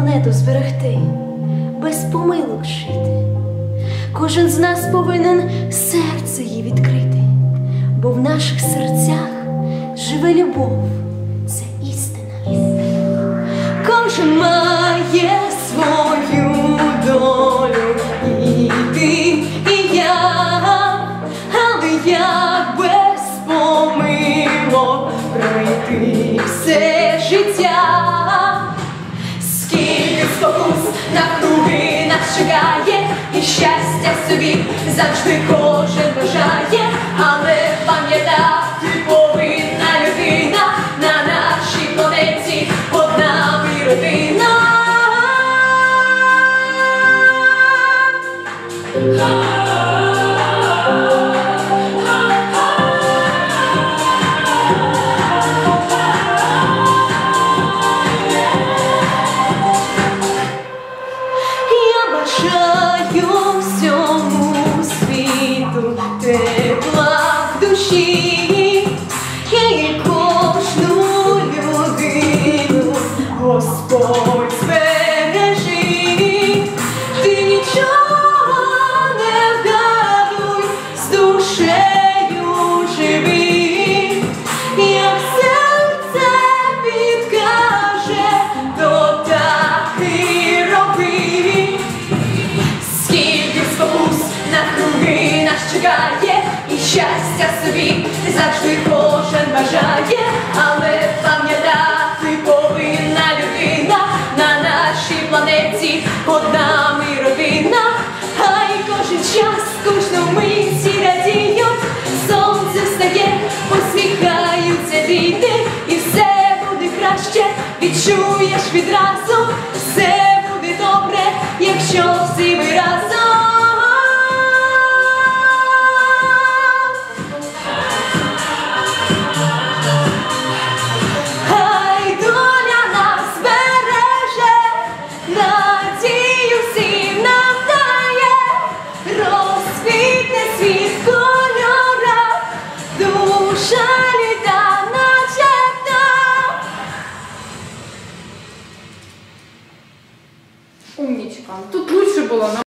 планету зберегти, без помилок жити. Кожен з нас повинен серце їй відкрити, бо в наших серцях живе любов, це істина. Кожен має свою долю, і ти, і я, але як без помилок пройти все життя? Скільки спокус навкруги нас чекає, і щастя собі завжди кожен бажає, але пам'ятати повинна людина, на нашій планеті одна ми родина. Бажаю всьому світу тепла в душі, і кожну людину Господь збережи. Ти нічого не вгадуй, з душею живи, як серце підкаже, то так і роби. Навкруги нас чекає, і щастя собі завжди кожен бажає, але пам'ятати повинна людина, на нашій планеті одна ми родина. Хай кожен час, кожну мить всі радіють, сонце встає, посміхаються діти, і все буде краще, відчуєш відразу.